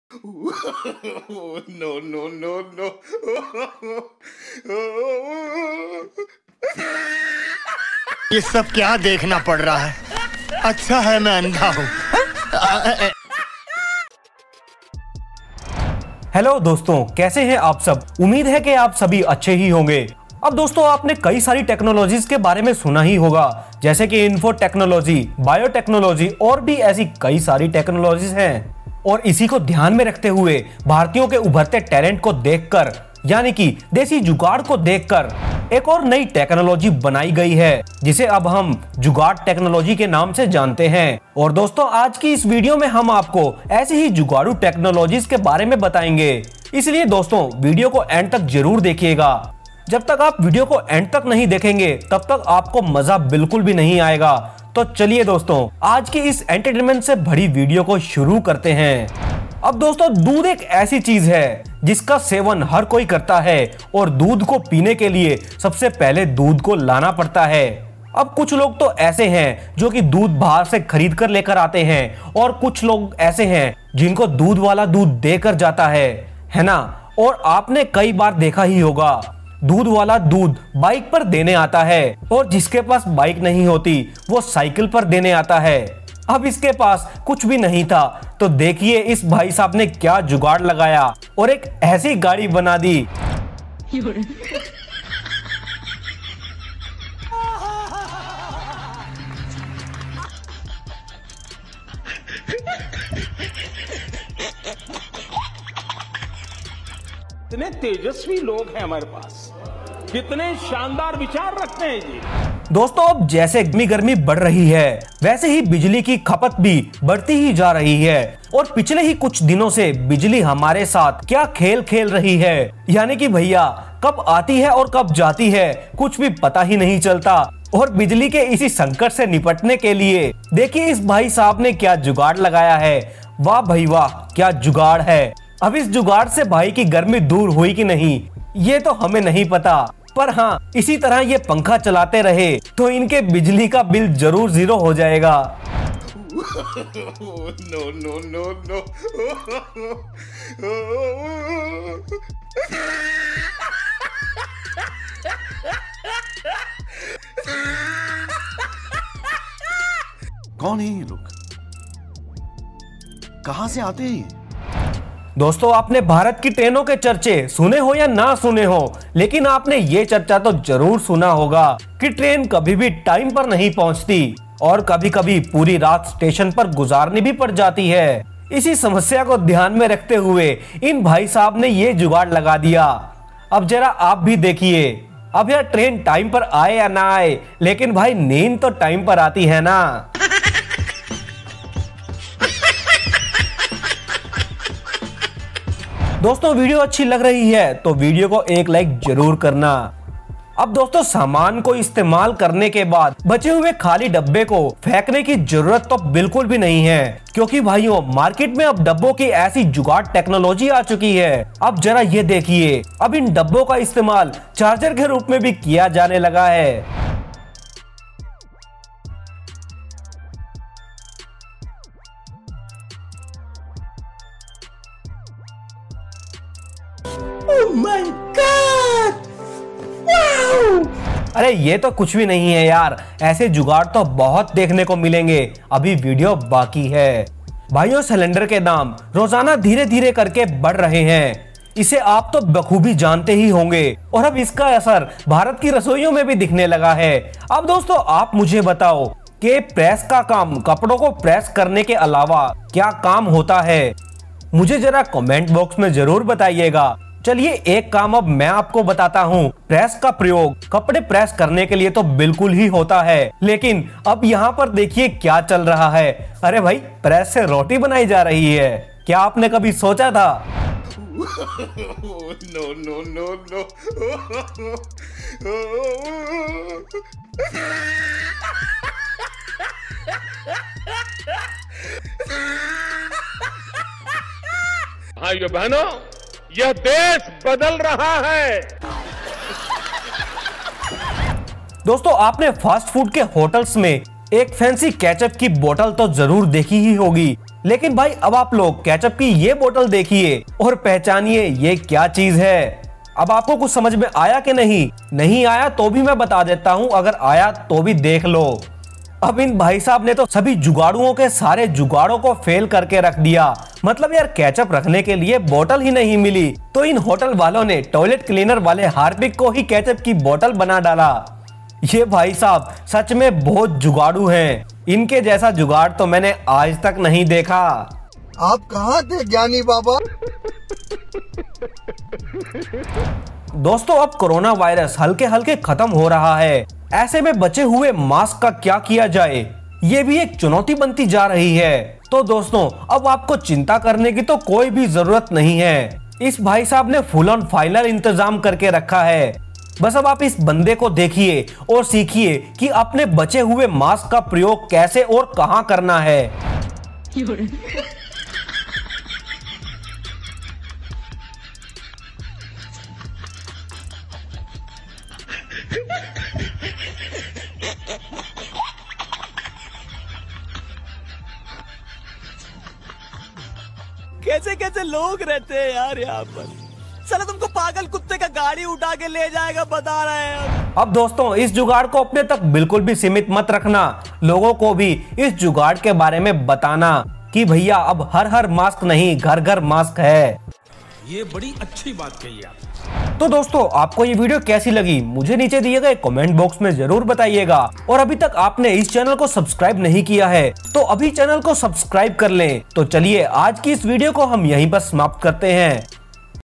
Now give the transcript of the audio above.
No, no, no, no. ये सब क्या देखना पड़ रहा है? अच्छा है मैं अंधा हूँ। हेलो दोस्तों, कैसे हैं आप सब? उम्मीद है कि आप सभी अच्छे ही होंगे। अब दोस्तों, आपने कई सारी टेक्नोलॉजीज के बारे में सुना ही होगा, जैसे कि इन्फो टेक्नोलॉजी, बायोटेक्नोलॉजी और भी ऐसी कई सारी टेक्नोलॉजीज हैं। और इसी को ध्यान में रखते हुए भारतीयों के उभरते टैलेंट को देखकर, यानी कि देसी जुगाड़ को देखकर एक और नई टेक्नोलॉजी बनाई गई है, जिसे अब हम जुगाड़ टेक्नोलॉजी के नाम से जानते हैं। और दोस्तों, आज की इस वीडियो में हम आपको ऐसी ही जुगाड़ू टेक्नोलॉजीज के बारे में बताएंगे। इसलिए दोस्तों, वीडियो को एंड तक जरूर देखिएगा। जब तक आप वीडियो को एंड तक नहीं देखेंगे, तब तक आपको मजा बिल्कुल भी नहीं आएगा। तो चलिए दोस्तों, आज की इस एंटरटेनमेंट से भरी वीडियो को शुरू करते हैं। अब दोस्तों, दूध एक ऐसी चीज है जिसका सेवन हर कोई करता है, और दूध को पीने के लिए सबसे पहले दूध को लाना पड़ता है। अब कुछ लोग तो ऐसे हैं जो कि दूध बाहर से खरीद कर लेकर आते हैं, और कुछ लोग ऐसे हैं जिनको दूध वाला दूध देकर जाता है ना। और आपने कई बार देखा ही होगा, दूध वाला दूध बाइक पर देने आता है, और जिसके पास बाइक नहीं होती वो साइकिल पर देने आता है। अब इसके पास कुछ भी नहीं था, तो देखिए इस भाई साहब ने क्या जुगाड़ लगाया और एक ऐसी गाड़ी बना दी। इतने तेजस्वी लोग हैं हमारे पास, कितने शानदार विचार रखते हैं जी। दोस्तों, अब जैसे गर्मी बढ़ रही है, वैसे ही बिजली की खपत भी बढ़ती ही जा रही है। और पिछले ही कुछ दिनों से बिजली हमारे साथ क्या खेल खेल रही है, यानी कि भैया कब आती है और कब जाती है कुछ भी पता ही नहीं चलता। और बिजली के इसी संकट से निपटने के लिए देखिए इस भाई साहब ने क्या जुगाड़ लगाया है। वाह भाई वाह, क्या जुगाड़ है। अब इस जुगाड़ से भाई की गर्मी दूर हुई कि नहीं, ये तो हमें नहीं पता, पर हाँ, इसी तरह ये पंखा चलाते रहे तो इनके बिजली का बिल जरूर 0 हो जाएगा। No, no, no, no. कौन है ये लोग? कहां से आते हैं? दोस्तों, आपने भारत की ट्रेनों के चर्चे सुने हो या ना सुने हो, लेकिन आपने ये चर्चा तो जरूर सुना होगा कि ट्रेन कभी भी टाइम पर नहीं पहुंचती, और कभी कभी पूरी रात स्टेशन पर गुजारनी भी पड़ जाती है। इसी समस्या को ध्यान में रखते हुए इन भाई साहब ने ये जुगाड़ लगा दिया। अब जरा आप भी देखिए, अब यार ट्रेन टाइम पर आए या ना आए, लेकिन भाई नींद तो टाइम पर आती है ना। दोस्तों, वीडियो अच्छी लग रही है तो वीडियो को एक लाइक जरूर करना। अब दोस्तों, सामान को इस्तेमाल करने के बाद बचे हुए खाली डब्बे को फेंकने की जरूरत तो बिल्कुल भी नहीं है, क्योंकि भाइयों मार्केट में अब डब्बों की ऐसी जुगाड़ टेक्नोलॉजी आ चुकी है। अब जरा ये देखिए, अब इन डब्बों का इस्तेमाल चार्जर के रूप में भी किया जाने लगा है। Oh my God! Wow! अरे ये तो कुछ भी नहीं है यार, ऐसे जुगाड़ तो बहुत देखने को मिलेंगे, अभी वीडियो बाकी है। भाइयों, सिलेंडर के दाम रोजाना धीरे धीरे करके बढ़ रहे हैं, इसे आप तो बखूबी जानते ही होंगे, और अब इसका असर भारत की रसोइयों में भी दिखने लगा है। अब दोस्तों, आप मुझे बताओ कि प्रेस का काम, कपड़ों को प्रेस करने के अलावा क्या काम होता है? मुझे जरा कमेंट बॉक्स में जरूर बताइएगा। चलिए एक काम अब मैं आपको बताता हूँ। प्रेस का प्रयोग कपड़े प्रेस करने के लिए तो बिल्कुल ही होता है, लेकिन अब यहाँ पर देखिए क्या चल रहा है। अरे भाई, प्रेस से रोटी बनाई जा रही है, क्या आपने कभी सोचा था? No, no, no, no. भाइयों बहनों, यह देश बदल रहा है। दोस्तों, आपने फास्ट फूड के होटल्स में एक फैंसी केचप की बोतल तो जरूर देखी ही होगी, लेकिन भाई अब आप लोग केचप की ये बोतल देखिए और पहचानिए ये क्या चीज है। अब आपको कुछ समझ में आया कि नहीं आया तो भी मैं बता देता हूँ, अगर आया तो भी देख लो। अब इन भाई साहब ने तो सभी जुगाड़ुओं के सारे जुगाड़ों को फेल करके रख दिया। मतलब यार केचप रखने के लिए बोतल ही नहीं मिली तो इन होटल वालों ने टॉयलेट क्लीनर वाले हार्पिक को ही केचप की बोतल बना डाला। ये भाई साहब सच में बहुत जुगाड़ू हैं। इनके जैसा जुगाड़ तो मैंने आज तक नहीं देखा। आप कहाँ थे ज्ञानी बाबा? दोस्तों अब कोरोना वायरस हल्के हल्के खत्म हो रहा है, ऐसे में बचे हुए मास्क का क्या किया जाए, ये भी एक चुनौती बनती जा रही है। तो दोस्तों अब आपको चिंता करने की तो कोई भी जरूरत नहीं है। इस भाई साहब ने फुल ऑन फाइनल इंतजाम करके रखा है। बस अब आप इस बंदे को देखिए और सीखिए कि अपने बचे हुए मास्क का प्रयोग कैसे और कहां करना है। कैसे कैसे लोग रहते हैं यार यहाँ पर। साला तुमको पागल कुत्ते का गाड़ी उठा के ले जाएगा बता रहे हैं। अब दोस्तों इस जुगाड़ को अपने तक बिल्कुल भी सीमित मत रखना, लोगों को भी इस जुगाड़ के बारे में बताना कि भैया अब हर मास्क नहीं घर घर मास्क है। ये बड़ी अच्छी बात कही आप। तो दोस्तों आपको ये वीडियो कैसी लगी मुझे नीचे दिए गए कमेंट बॉक्स में जरूर बताइएगा। और अभी तक आपने इस चैनल को सब्सक्राइब नहीं किया है तो अभी चैनल को सब्सक्राइब कर लें। तो चलिए आज की इस वीडियो को हम यहीं पर समाप्त करते हैं।